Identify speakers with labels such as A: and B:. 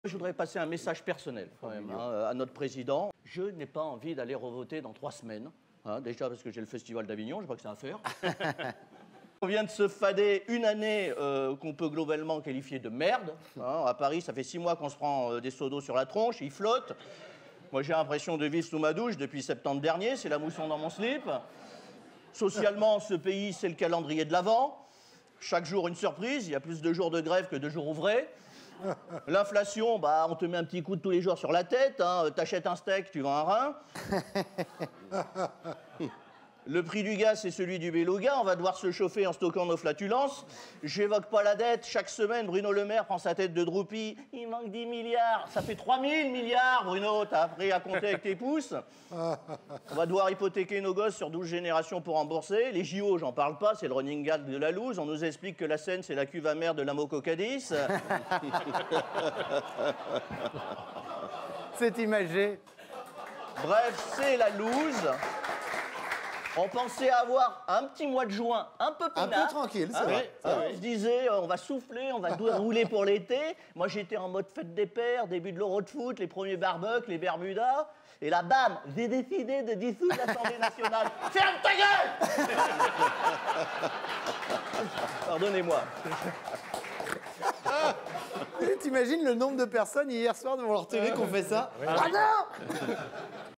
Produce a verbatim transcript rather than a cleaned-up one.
A: Je voudrais passer un message personnel quand même, hein, à notre président. Je n'ai pas envie d'aller revoter dans trois semaines. Hein, déjà parce que j'ai le Festival d'Avignon, je crois que c'est à faire. On vient de se fader une année euh, qu'on peut globalement qualifier de merde. Hein, à Paris, ça fait six mois qu'on se prend euh, des seaux d'eau sur la tronche, ils flottent. Moi, j'ai l'impression de vivre sous ma douche depuis septembre dernier, c'est la mousson dans mon slip. Socialement, ce pays, c'est le calendrier de l'Avent. Chaque jour, une surprise, il y a plus de jours de grève que de jours ouvrés. L'inflation, bah, on te met un petit coup de tous les jours sur la tête. Hein. T'achètes un steak, tu vends un rein. Le prix du gaz, c'est celui du beluga. On va devoir se chauffer en stockant nos flatulences. J'évoque pas la dette. Chaque semaine, Bruno Le Maire prend sa tête de droupie. Il manque dix milliards. Ça fait trois mille milliards, Bruno. T'as appris à compter avec tes pouces. On va devoir hypothéquer nos gosses sur douze générations pour rembourser. Les J O, j'en parle pas. C'est le running gag de la loose. On nous explique que la Seine, c'est la cuve amère de l'Amococadis.
B: C'est imagé.
A: Bref, c'est la loose. On pensait avoir un petit mois de juin un peu
B: Un
A: peinard.
B: peu tranquille, c'est
A: Hein,
B: vrai.
A: hein, on se disait, euh, on va souffler, on va rouler pour l'été. Moi, j'étais en mode fête des pères, début de l'Euro de foot, les premiers barbecues, les Bermudas. Et là, bam, j'ai décidé de dissoudre l'Assemblée nationale. Ferme ta gueule. Pardonnez-moi.
B: T'imagines le nombre de personnes hier soir devant leur télé qui ont fait ça? Ah non!